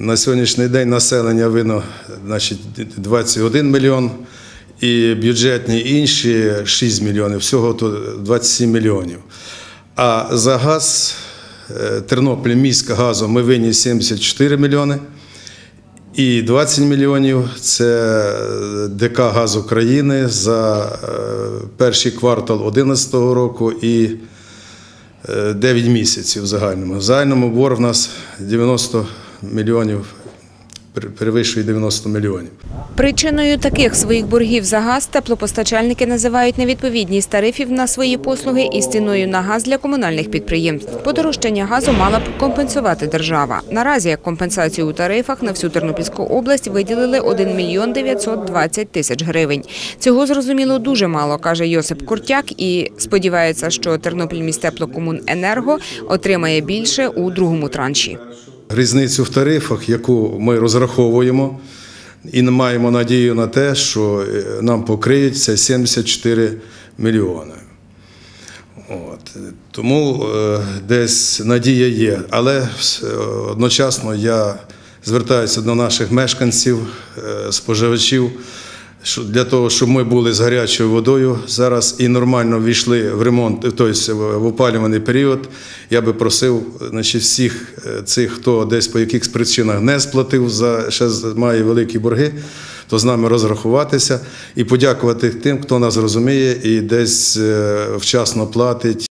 На сьогоднішній день населення винно 21 мільйон і бюджетні інші 6 мільйонів, всього то 27 мільйонів. А за газ Тернопіль міськгазу ми винні 74 мільйони і 20 мільйонів – це ДК «Газ України» за перший квартал 2011 року і 9 місяців в загальному. В загальному борг у нас 90 мільйонів, перевищує 90 мільйонів. Причиною таких своїх боргів за газ теплопостачальники називають невідповідність тарифів на свої послуги із ціною на газ для комунальних підприємств. Подорожчання газу мала б компенсувати держава. Наразі як компенсацію у тарифах на всю Тернопільську область виділили 1 мільйон 920 тисяч гривень. Цього, зрозуміло, дуже мало, каже Йосип Куртяк, і сподівається, що Тернопільміськтеплокомуненерго отримає більше у другому транші. Різницю в тарифах, яку ми розраховуємо, і маємо надію на те, що нам покриють, це 74 мільйони. Тому десь надія є. Але одночасно я звертаюся до наших мешканців, споживачів, для того, щоб ми були з гарячою водою зараз і нормально ввійшли в ремонт, тобто в опалювальний період, я би просив всіх цих, хто десь по якихось причинах не сплатив, ще має великі борги, то з нами розрахуватися і подякувати тим, хто нас розуміє і десь вчасно платить.